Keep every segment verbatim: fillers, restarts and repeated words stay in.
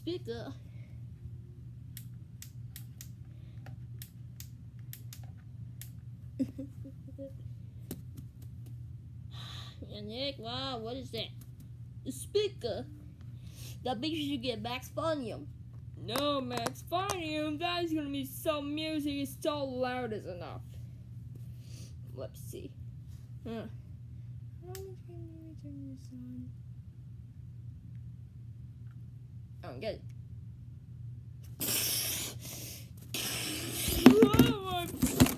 speaker. Yeah, Nick, wow, what is that? The speaker. That makes you get Max Phonium. No, Max Phonium, that's gonna be some music, it's so loud as enough. Let's see. Huh. How much can you turn this on? I don't get it. Oh,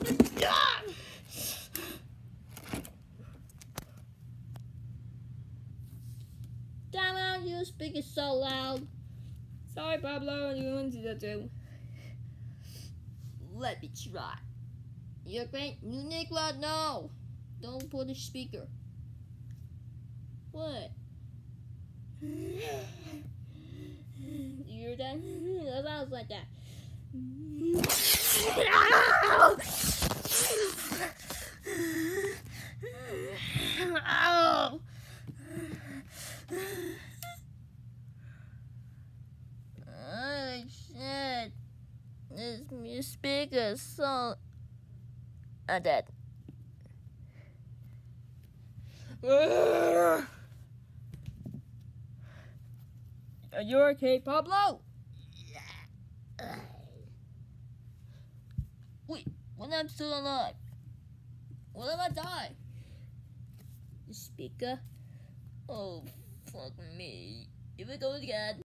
Damn it, your speaker's so loud. sorry, Pablo, you wanted to do. Let me try. You're great. New Nicola, no. Don't put the speaker. What? You hear that? That sounds like that. Ow! Oh shit! This new speaker is so. I'm dead. Are you okay, Pablo? Wait, when I'm still alive? What if I die? The speaker? Oh, fuck me. Here it goes again.